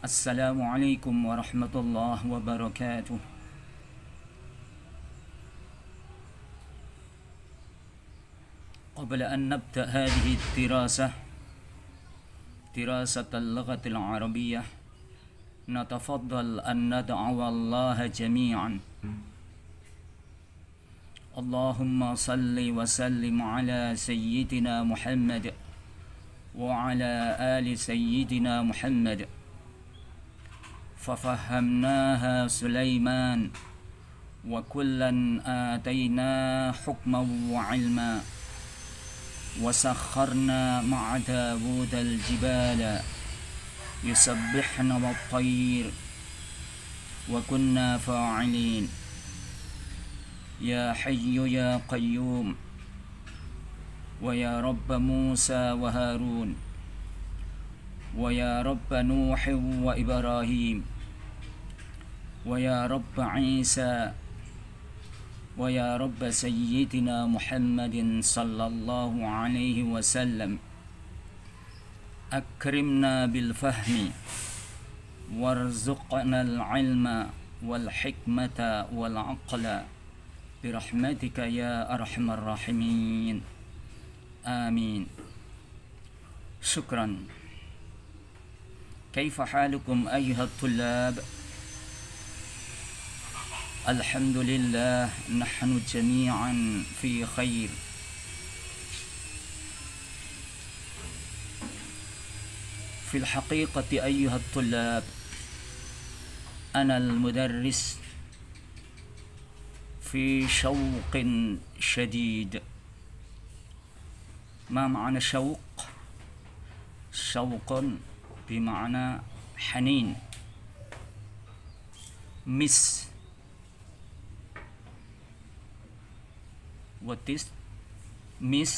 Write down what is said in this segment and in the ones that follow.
السلام عليكم ورحمة الله وبركاته. قبل أن نبدأ هذه دراسة اللغة العربية، نتفضل أن ندعو الله جميعا. اللهم صل وسلم على سيدنا محمد وعلى آل سيدنا محمد. ففهمناها سليمان وكلا آتينا حكما وعلما وسخرنا مع داود الجبال يسبحن والطير وكنا فاعلين. يا حي يا قيوم ويا رب موسى وهارون ويا رب نوح وإبراهيم ويا رب عيسى ويا رب سيدنا محمد صلى الله عليه وسلم، أكرمنا بالفهم وارزقنا العلم والحكمة والعقل برحمتك يا أرحم الراحمين، آمين. شكرا. كيف حالكم أيها الطلاب؟ الحمد لله، نحن جميعا في خير. في الحقيقة أيها الطلاب، أنا المدرس في شوق شديد. ما معنى شوق؟ شوق بمعنى حنين. What is miss?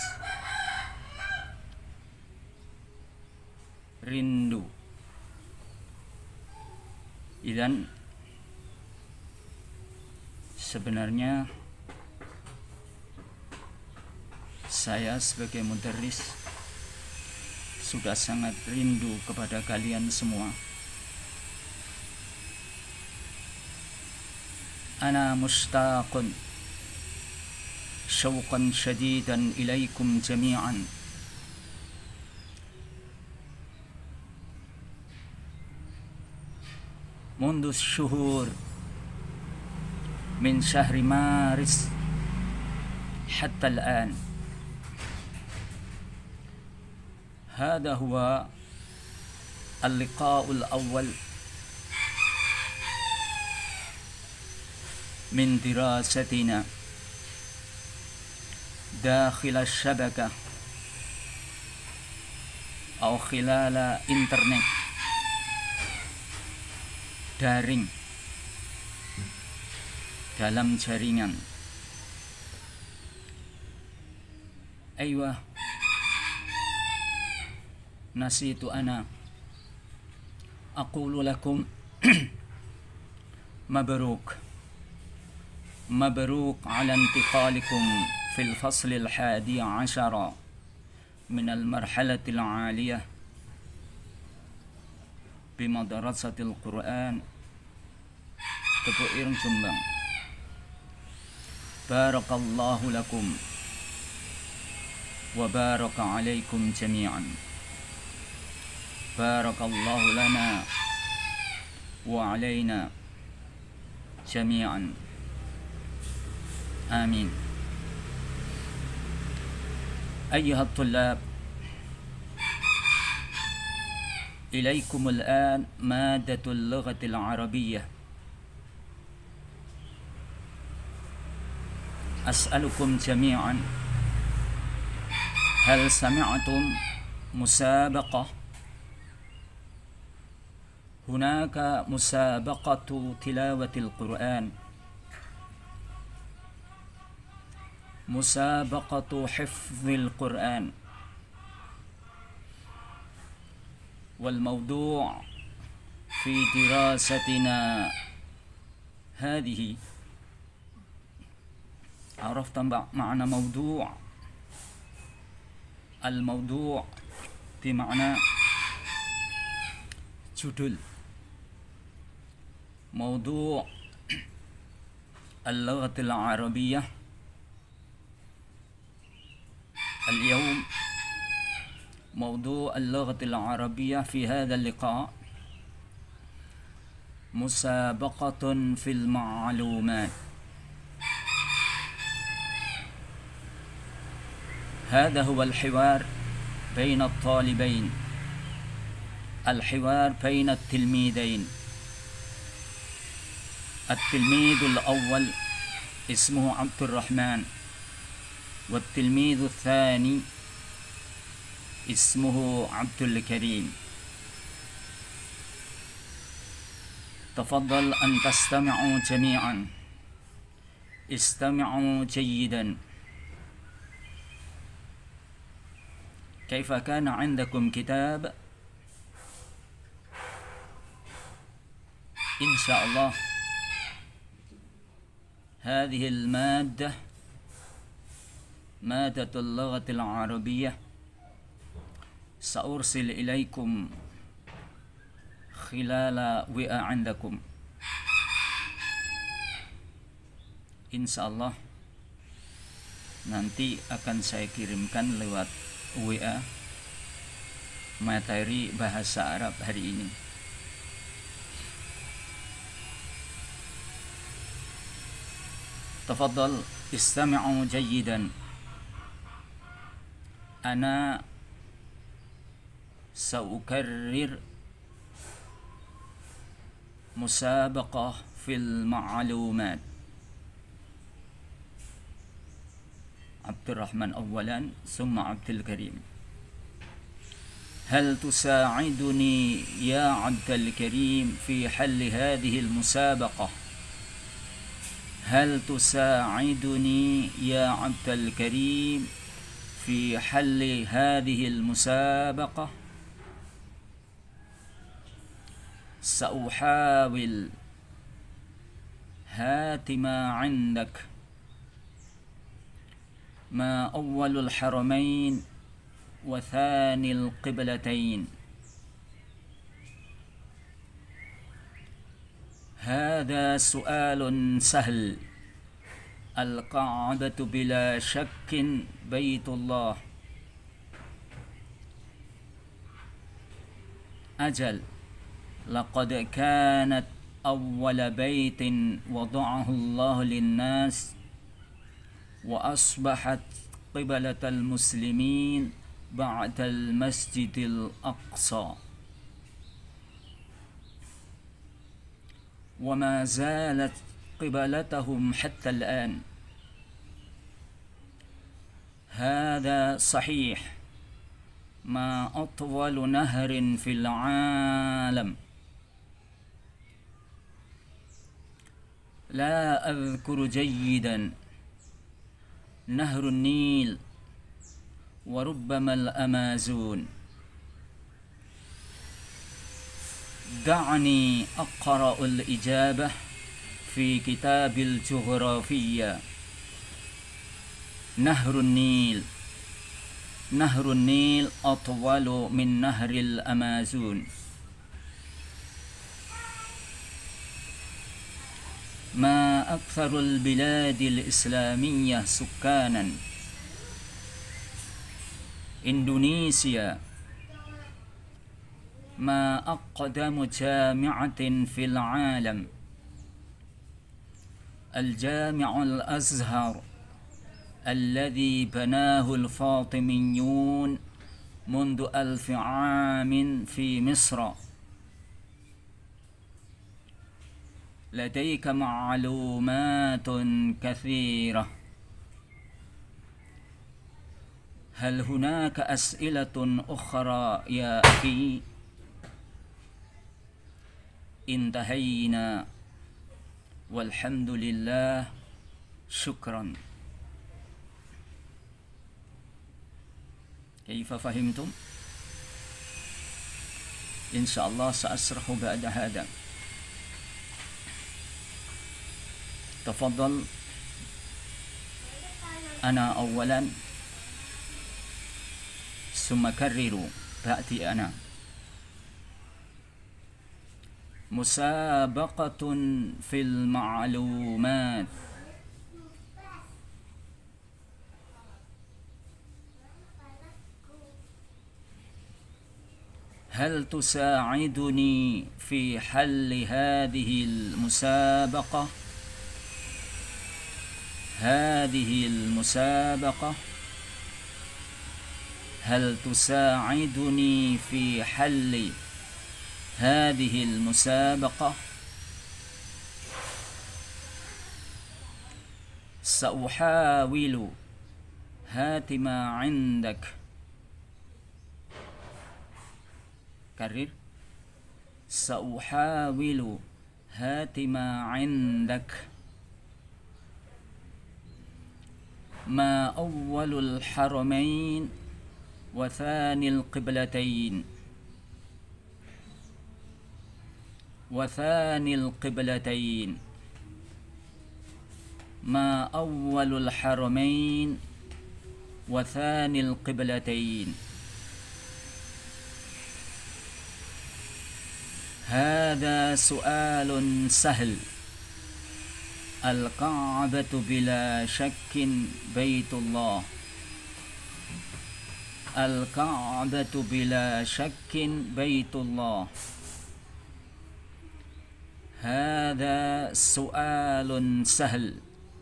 Rindu. Dan sebenarnya saya sebagai mudarris sudah sangat rindu kepada kalian semua. Ana mushtaqun شوقا شديدا إليكم جميعا. منذ الشهور من شهر مارس حتى الآن، هذا هو اللقاء الأول من دراستنا داخل الشبكة أو خلال إنترنت daring, dalam jaringan. أيوة، نسيت أنا أقول لكم مبروك مبروك على انتقالكم في الفصل 11 من المرحلة العالية بمدرسة القرآن Tepuireng Jombang. Barakallahu lakum wa baraka alaikum jami'an. Barakallahu lana wa alaina jami'an. Amin. أيها الطلاب، إليكم الآن مادة اللغة العربية. أسألكم جميعا، هل سمعتم مسابقة؟ هناك مسابقة تلاوة القرآن، مسابقة حفظ القرآن، والموضوع في دراستنا هذه، عرفت معنى موضوع؟ الموضوع بمعنى judul موضوع اللغة العربية اليوم. موضوع اللغة العربية في هذا اللقاء مسابقة في المعلومات. هذا هو الحوار بين الطالبين، الحوار بين التلميذين. التلميذ الأول اسمه عبد الرحمن، والتلميذ الثاني اسمه عبد الكريم. تفضل أن تستمعوا جميعا، استمعوا جيدا. كيف كان عندكم كتاب؟ إن شاء الله هذه المادة، مادة اللغة العربية، سأرسل إليكم خلال وعاء عندكم إن شاء الله. Nanti akan saya kirimkan lewat WA materi bahasa Arab hari ini. تفضل استمعوا جيدا. أنا سأكرر مسابقة في المعلومات. عبد الرحمن أولا ثم عبد الكريم. هل تساعدني يا عبد الكريم في حل هذه المسابقة؟ هل تساعدني يا عبد الكريم في حل هذه المسابقة؟ سأحاول. هات ما عندك. ما أول الحرمين وثاني القبلتين؟ هذا سؤال سهل. القاعدة بلا شك بيت الله. أجل، لقد كانت أول بيت وضعه الله للناس، وأصبحت قبلة المسلمين بعد المسجد الأقصى، وما زالت قبلتهم حتى الآن. هذا صحيح. ما أطول نهر في العالم؟ لا أذكر جيدا. نهر النيل، وربما الأمازون. دعني أقرأ الإجابة في كتاب الجغرافية. نهر النيل. نهر النيل أطول من نهر الأمازون. ما أكثر البلاد الإسلامية سكانا؟ إندونيسيا. ما أقدم جامعة في العالم؟ الجامع الأزهر الذي بناه الفاطميون منذ 1000 عام في مصر. لديك معلومات كثيرة. هل هناك أسئلة أخرى يا أخي؟ انتهينا والحمد لله. شكرا. كيف فهمتم؟ إن شاء الله سأشرح بعد هذا. تفضل. أنا أولا ثم كرروا بأتي أنا. مسابقة في المعلومات. هل تساعدني في حل هذه المسابقة؟ هذه المسابقة. هل تساعدني في حل هذه المسابقة؟ سأحاول. هات ما عندك. كرر. سأحاول. هات ما عندك. ما أول الحرمين وثاني القبلتين؟ وثاني القبلتين. ما أول الحرمين وثاني القبلتين؟ هذا سؤال سهل. الكعبة بلا شك بيت الله. الكعبة بلا شك بيت الله. هذا سؤال سهل.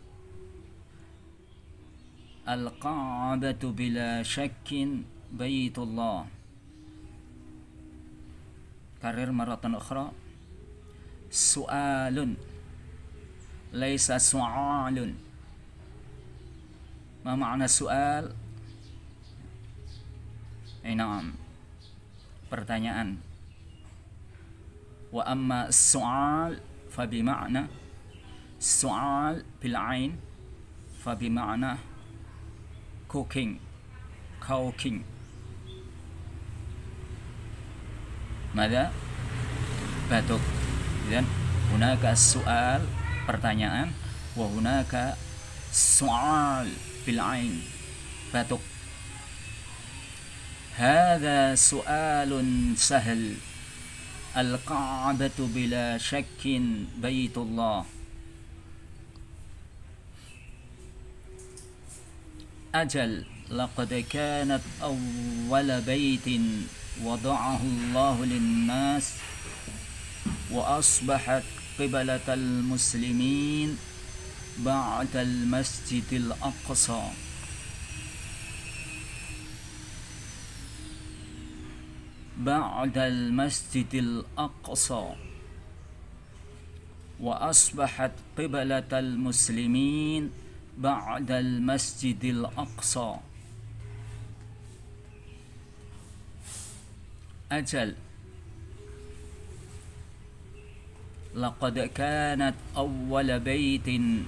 الكعبة بلا شك بيت الله. كرر مرة أخرى. سؤال ليس سؤال. ما معنى سؤال؟ نعم، pertanyaan. وأما السؤال فبمعنى السؤال بالعين فبمعنى cooking. ماذا؟ batuk. إذن هناك السؤال pertanyaan وهناك سؤال بالعين batuk. هذا سؤال سهل. الكعبة بلا شك بيت الله. أجل، لقد كانت أول بيت وضعه الله للناس وأصبحت قبلة المسلمين بعد المسجد الأقصى. بعد المسجد الأقصى. وأصبحت قبلة المسلمين بعد المسجد الأقصى. أجل، لقد كانت أول بيت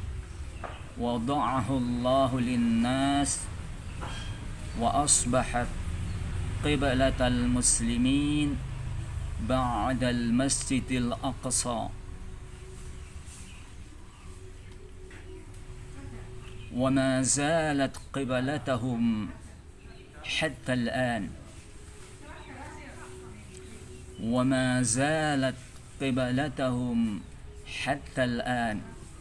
وضعه الله للناس وأصبحت قبلة المسلمين بعد المسجد الأقصى. وما زالت قبلتهم حتى الآن. وما زالت قبلتهم حتى الآن.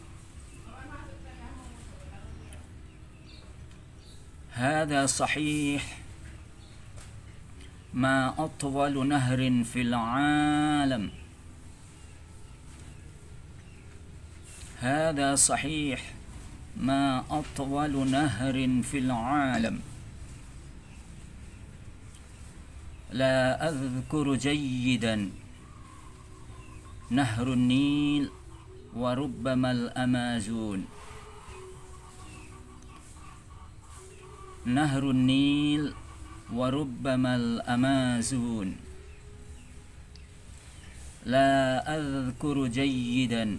هذا صحيح. ما أطول نهر في العالم. هذا صحيح. ما أطول نهر في العالم. لا أذكر جيدا. نهر النيل وربما الأمازون. نهر النيل وربما الأمازون. لا أذكر جيدا.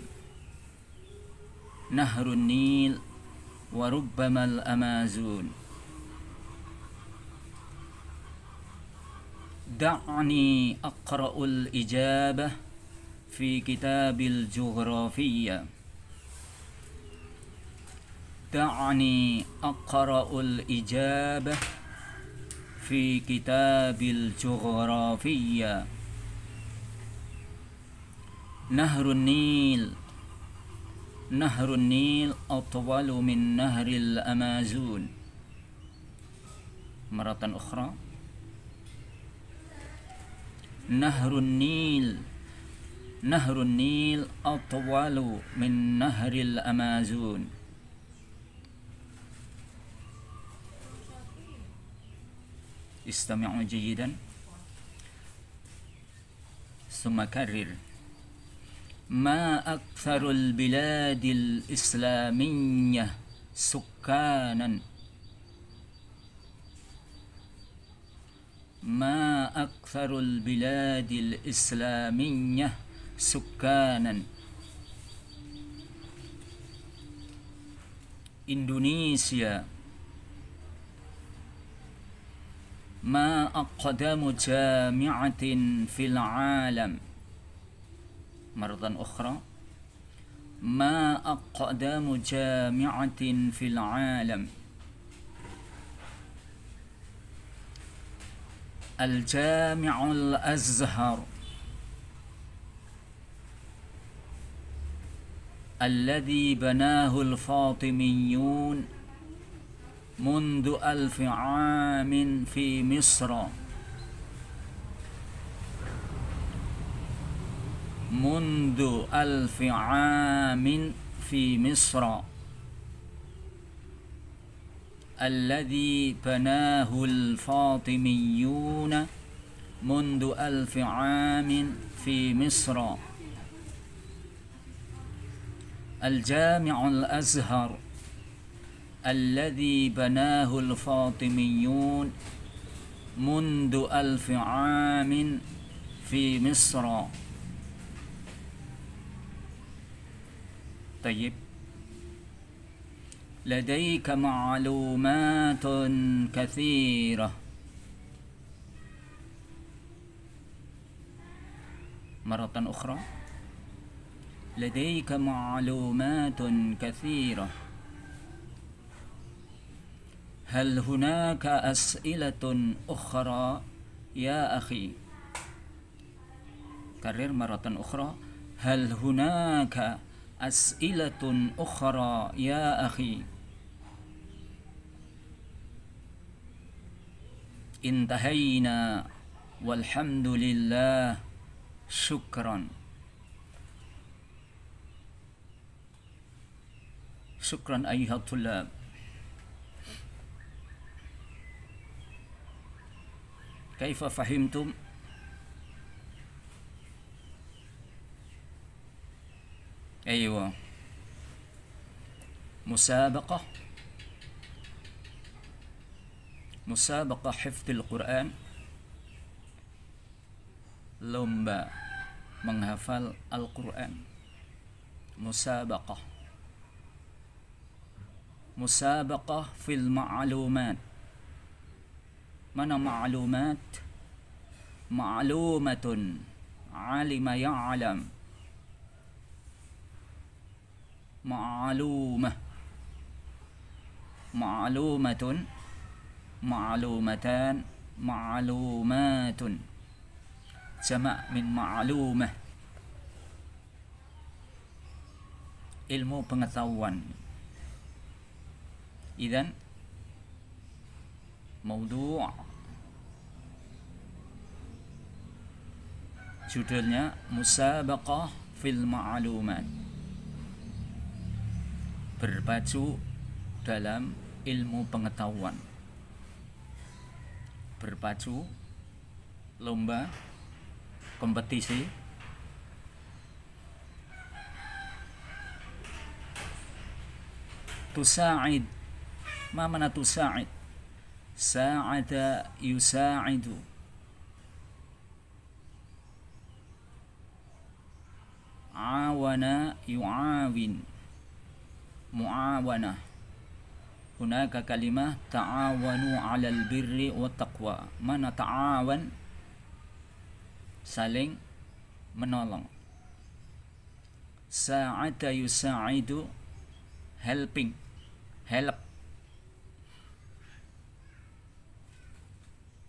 نهر النيل وربما الأمازون. دعني أقرأ الإجابة في كتاب الجغرافية. دعني أقرأ الإجابة في كتاب الجغرافية. Nahrun Nil. Nahrun Nil atwalu min nahril Amazon. Maratan ukhra. Nahrun Nil. Nahrun Nil atwalu min nahril Amazon. استمعوا جيدا ثم كرر. ما أكثر البلاد الإسلامية سكانا. ما أكثر البلاد الإسلامية سكانا. إندونيسيا. ما أقدم جامعة في العالم. مرة أخرى. ما أقدم جامعة في العالم. الجامع الأزهر الذي بناه الفاطميون منذ 1000 عام في مصر. منذ 1000 عام في مصر. الذي بناه الفاطميون منذ 1000 عام في مصر. الجامع الأزهر الذي بناه الفاطميون منذ 1000 عام في مصر. طيب، لديك معلومات كثيرة. مرة أخرى. لديك معلومات كثيرة. هل هناك أسئلة أخرى يا أخي؟ كرر مرة أخرى. هل هناك أسئلة أخرى يا أخي؟ انتهينا والحمد لله. شكرا. شكرا أيها الطلاب. كيف فهمتم؟ أيوة. مسابقة حفظ القرآن. Lomba menghafal Al-Quran. Musabaqah fil ma'lumat. Mana ma'lumat? Ma'lumatun alima ya'lam. Ma'lumatun, ma'lumatan, ma'lumatun. Jama' min ma'lumah. Ilmu pengetahuan. Idzan maudhu' judulnya Musabaqah fil Ma'lumat. Berpacu dalam ilmu pengetahuan. Berpacu, lomba, kompetisi. Tusa'id. Ma mana tusa'id? Sa'ada yusa'idu. Awana yu'awin. Mu'awanah. Hunaka kalimah ta'awanu 'alal birri wat taqwa. Mana ta'awan? Saling menolong. Sa'ada yusa'idu, helping, help,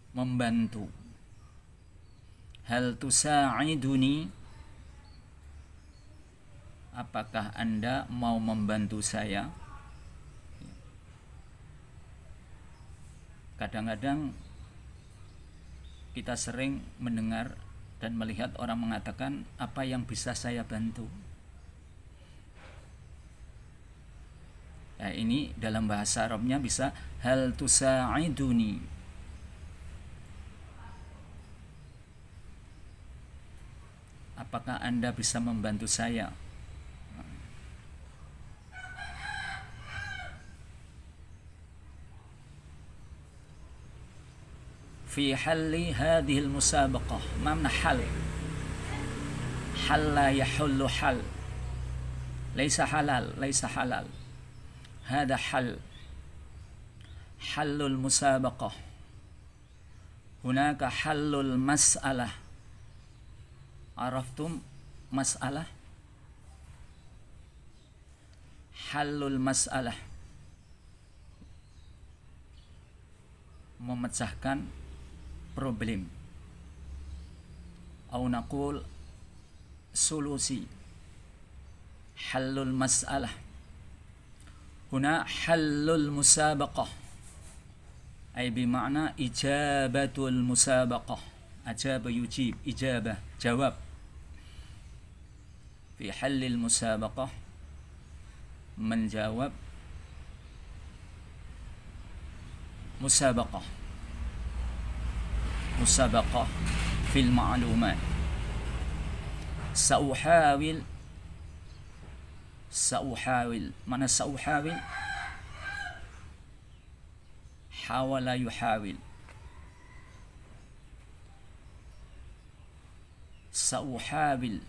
membantu. Hal tusa'iduni, apakah Anda mau membantu saya? Kadang-kadang kita sering mendengar dan melihat orang mengatakan, apa yang bisa saya bantu? Nah, ini dalam bahasa Arabnya bisa hal tusa'iduni. Apakah Anda bisa membantu saya? Fi halli hadhihi al-musabaqah. Ma mana hal? Hal la yahullu hal. Laisa halal, laisa halal. Hada hal. Hallul musabaqah. Hunaka hallul mas'alah. Araftum mas'alah? Hallul mas'alah. Memecahkan problem. Atau naqul solusi. Hallul mas'alah. Huna hallul musabaqah. Ay bima'na ijabatul musabaqah. Ajaba yujib, ijabah, jawab. Fi halil musabaqah, menjawab musabaqah. Musabaqah fil ma'lumat. Sa'uhawil. Mana sa'uhawil? Hawala yuhawil. Sa'uhawil,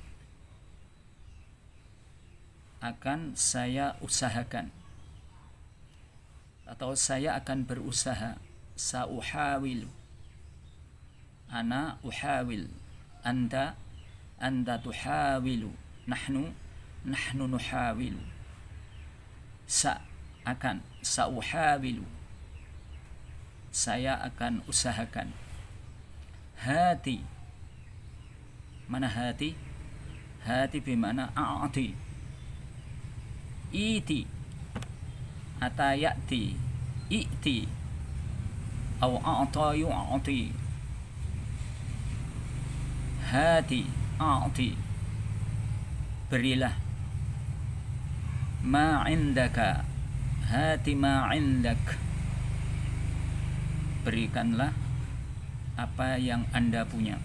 akan saya usahakan, atau saya akan berusaha. Sa'uhawil, ana uhawil, anta tuhawilu, nahnu nuhawilu. Akan, sa'uhawilu, saya akan usahakan. Hati, mana hati? Hati bimana a'ati. Iti, atayati, i'ti, aw a'ta yu'ati. Hati, a'ti, berilah. Ma indaka, hati ma indak, berikanlah apa yang Anda punya.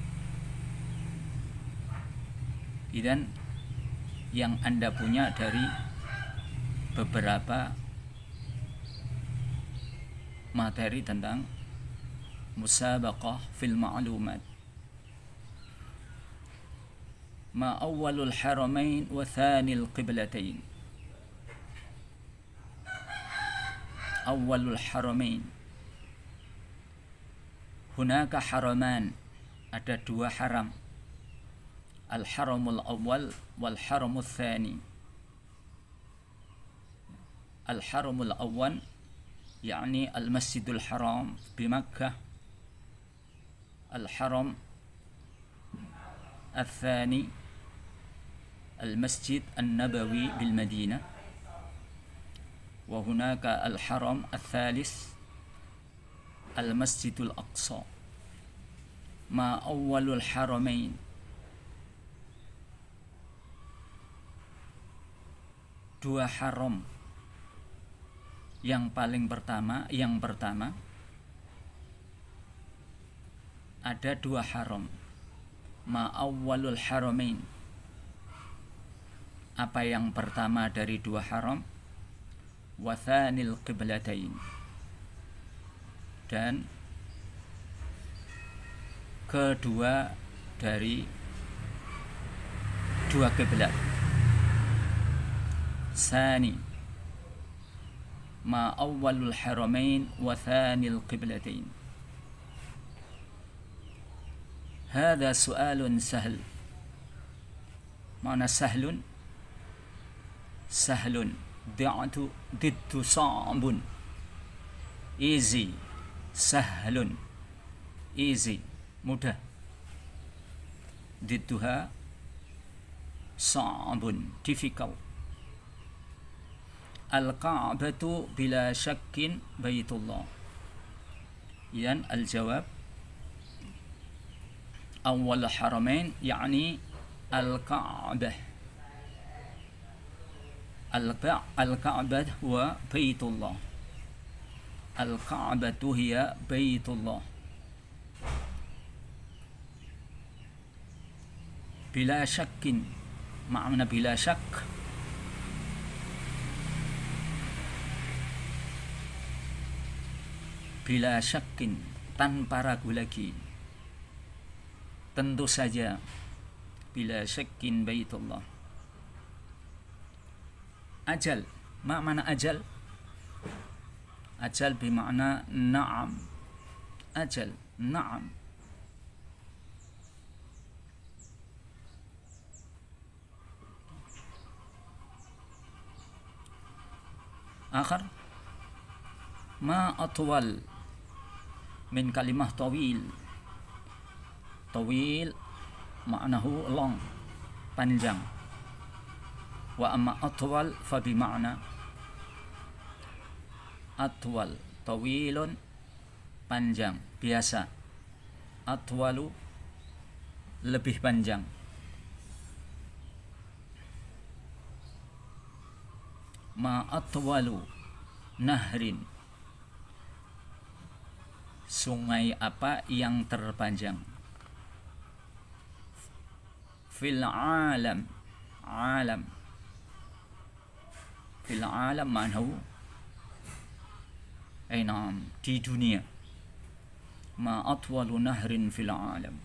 Dan yang Anda punya dari beberapa materi tentang musabaqah fil ma'lumat. Ma awwalul haramain wa thanil qiblatain. Awwalul haramain. Hunaka haraman, ada dua haram. Al-haramul awwal wal haramul thani. Al-haramul awwal yakni al-masjidul haram di Makkah. Al-haram al-thani al-masjid an-nabawi bil Madinah. Wa hunaka al-haram al-thalith al-masjidul aqsa. Ma awwalul haramain. Dua haram. Yang pertama ada dua haram. Ma awwalul haramain. Apa yang pertama dari dua haram? Wa thanil qiblatain. Dan kedua dari dua kiblat. Sani, ma awwalul haramain wa thanil qiblatain. Hadha su'alun sahl. Mana sahlun? Sahlun diddu sa'bun. Easy. Sahlun, easy, mudah. Didduha Sa'bun, difficult. Al-Ka'batu bila syakkin baitullah. Idan al-jawab awal haramain yani al-Ka'bah. Al-Ka'bah huwa baitullah. Al-Ka'batu hiya baitullah. Bila syakkin, makna bila syak, bila syakkin, tanpa ragu lagi, tentu saja, bila syakkin baitullah. Ajal, makna ajal? Ajal bermakna na'am. Ajal, na'am. Akhar, ma atwal min kalimah tawil. Tawil maknahu long, panjang. Wa amma atwal fa bimakna atwal, tawilun, panjang, biasa. Atwalu, lebih panjang. Ma atwalu nahrin, sungai apa yang terpanjang. Fil alam, alam, fil alam manahu ainam, di dunia. Ma atwalu nahrin fil alam.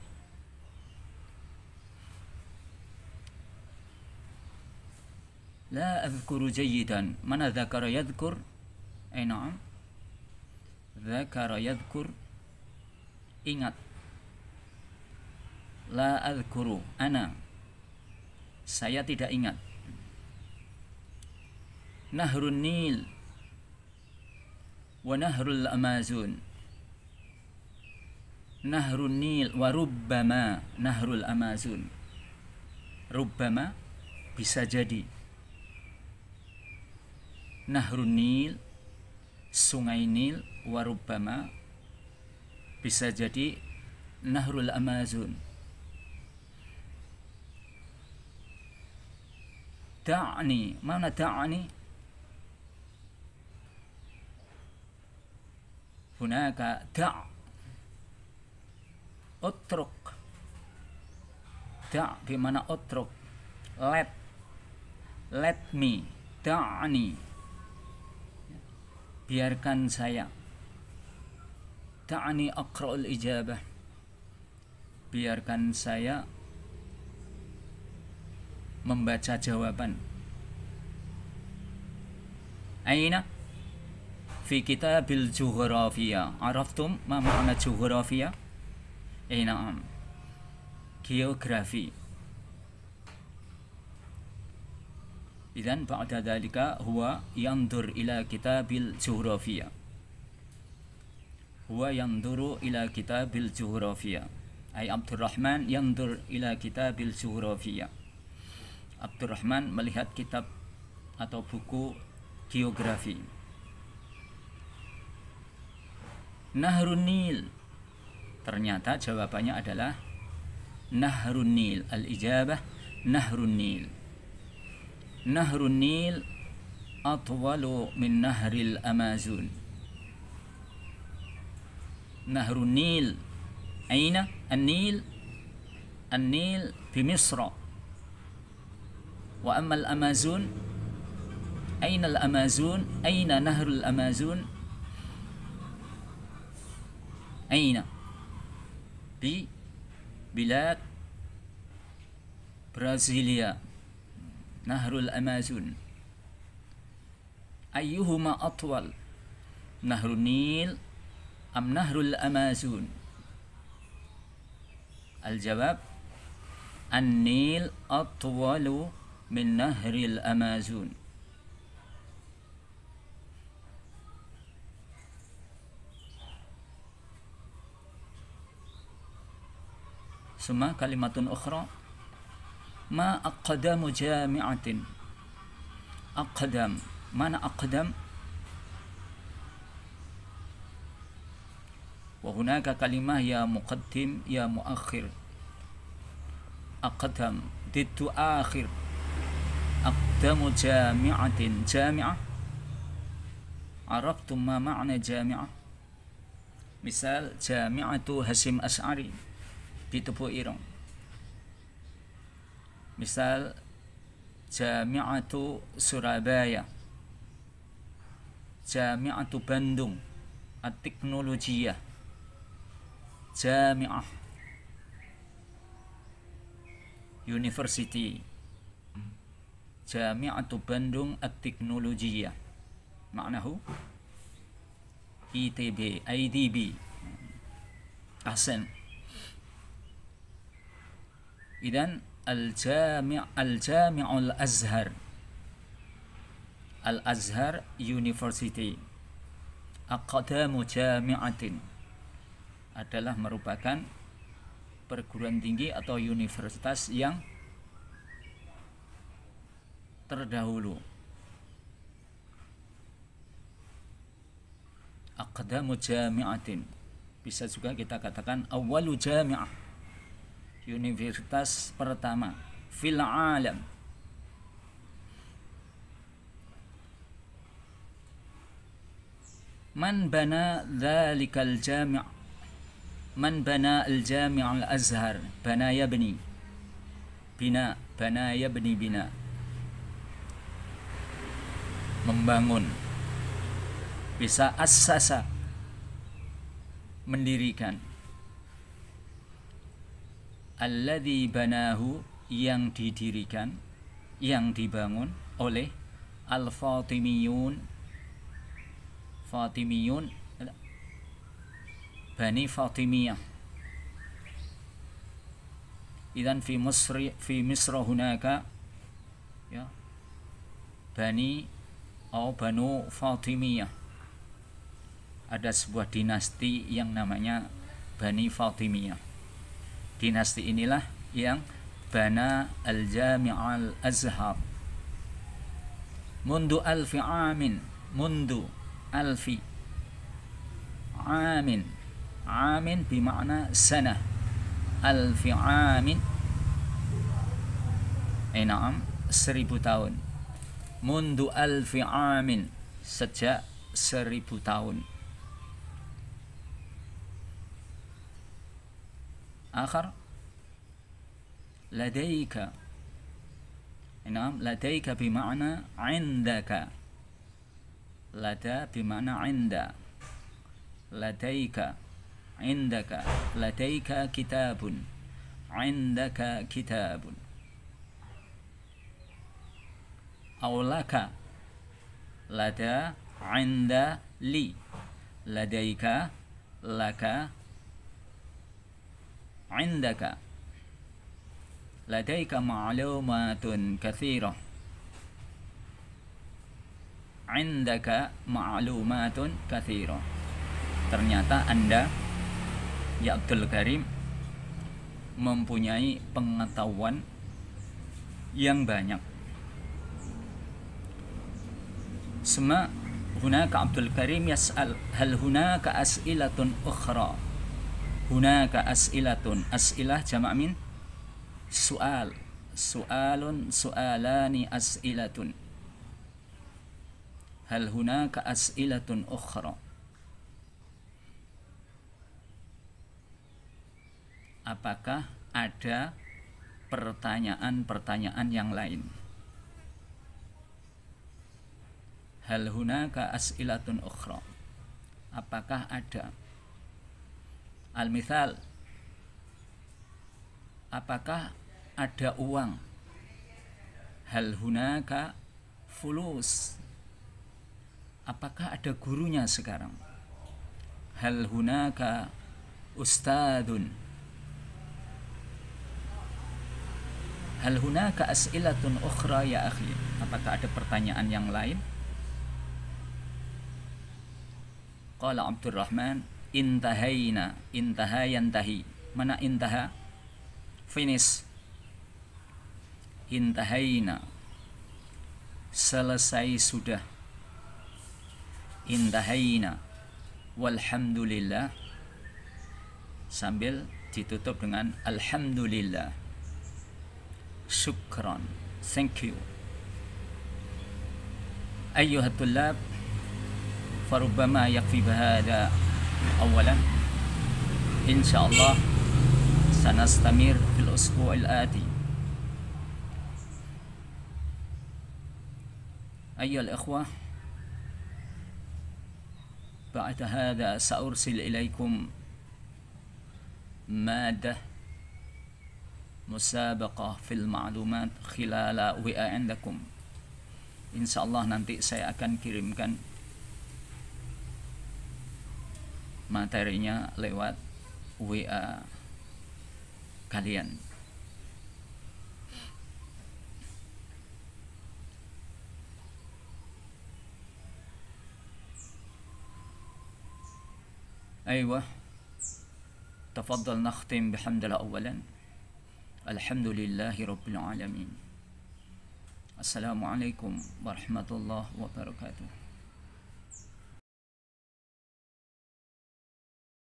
لا أذكر جيدا. من ذكر يذكر؟ أي نعم، ذكر يذكر، ingat. La أذكر, أنا, saya tidak ingat. Nahrun Nil wa Nahrul Amazon. Nahrun Nil wa rubbama Nahrul Amazon. Rubbama, bisa jadi. Nahrun Nil, sungai Nil, warubbama, bisa jadi Nahrul Amazon. Da'ni, mana da'ni? Hunaka da', utruk. Da' bimana utruk, let me, da'ni, biarkan saya. Ta'ani aqra'ul ijabah, biarkan saya membaca jawaban. Aina? Fi kitabil jughrafiya. Araftum ma ma'na jughrafiya? Na'am, geografi. Idzan ba'da dzalika huwa yandur ila kitabil jughrafiya. Huwa yanduru ila kitabil jughrafiya. Ay Abdurrahman yandur ila kitabil jughrafiya. Abdurrahman melihat kitab atau buku geografi. Nahrun Nil, ternyata jawabannya adalah Nahrun Nil. Al-ijabah Nahrun Nil. Nahrun Nil atwalu min Nahril Amazon. Nahrun Nil, aina An-Nil? An-Nil bi Misra. Wa amma al-Amazon, aina al-Amazon? Aina Nahrul Amazon? Aina? Bi bilad Brasilia. Nahrul Amazon. Ayyuhuma atwal? Nahrun Nil am Nahrul Amazon? Al-jawab An-Nil atwalu min Nahril Amazon. Summa kalimatun ukhra Ma aqdamu jami'atin. Aqdam, mana aqdam? Wa hunaka kalimah ya muqaddim ya muakhir. Aqdam diddu akhir. Aqdamu jami'atin. Jami'ah, araftum ma ma'na jami'ah? Misal Jami'atu Hasyim Asy'ari di Tebu Ireng. Misal Jami'atu Surabaya, Jami'atu Bandung At-Teknologiyah, Jami'ah University, Jami'atu Bandung At-Teknologiyah, maknahu ITB, IDB. Ahsan. Idan Al-Jami'ul Azhar, Al-Azhar University. Aqdamu jami'atin adalah merupakan perguruan tinggi atau universitas yang terdahulu. Aqdamu jami'atin, bisa juga kita katakan awwalu jami'ah, universitas pertama fil alam. Man bana dhalikal jami', man bana al-jami' al-azhar, bana yabni, bina, bana yabni bina, membangun. Bisa assasa, mendirikan. Alladzi banahu, yang didirikan, yang dibangun oleh al-Fatimiyun, Fatimiyun, Bani Fatimiyah. Idzan fi Misr hunaka ya Bani atau Banu Fatimiyah. Ada sebuah dinasti yang namanya Bani Fatimiyah. Dinasti inilah yang bana al-Jami' al-Azhar mundu alfi amin, mundu alfi amin, amin bimakna sanah, alfi amin na'am 1000 tahun. Mundu alfi amin, sejak 1000 tahun. Akhar ladaika, na'am, ladaika bimakna indaka, lada bimakna inda, ladaika indaka, ladaika kitabun, indaka kitabun. Awlaka, lada, inda, li, ladaika, laka, indaka, ladaika ma'lumatun katsirah, indaka ma'lumatun katsirah. Ternyata Anda, ya Abdul Karim, mempunyai pengetahuan yang banyak. Sema hunaka Abdul Karim yas'al hal hunaka as'ilatun ukhra. Hunaka as'ilatun, as'ilah jamak min su'al, su'alun, su'alani, as'ilatun. Hal hunaka as'ilatun ukhra. Apakah ada pertanyaan-pertanyaan yang lain? Hal hunaka as'ilatun ukhra. Apakah ada? Al-mithal, apakah ada uang? Hal hunaka fulus. Apakah ada gurunya sekarang? Hal hunaka ustadun. Hal hunaka as'ilatun ukhra ya akhi. Apakah ada pertanyaan yang lain? Qala Abdurrahman, intahayna, intaha yantahi. Mana intaha? Finish. intahaina, selesai sudah. Intahaina, walhamdulillah, sambil ditutup dengan alhamdulillah. Syukran, thank you. Ayyuhat tullab, farubbama yakfi bihada awalan. Insyaallah sanastamir fil usbu'il ati. Ayyuhal ikhwah, بعد هذا سأرسل إليكم مادة مسابقة في المعلومات خلال WA عندكم. Insyaallah nanti saya akan kirimkan materinya lewat WA kalian. أيوة، تفضل نختم بحمد الله أولا. الحمد لله رب العالمين. السلام عليكم ورحمة الله وبركاته.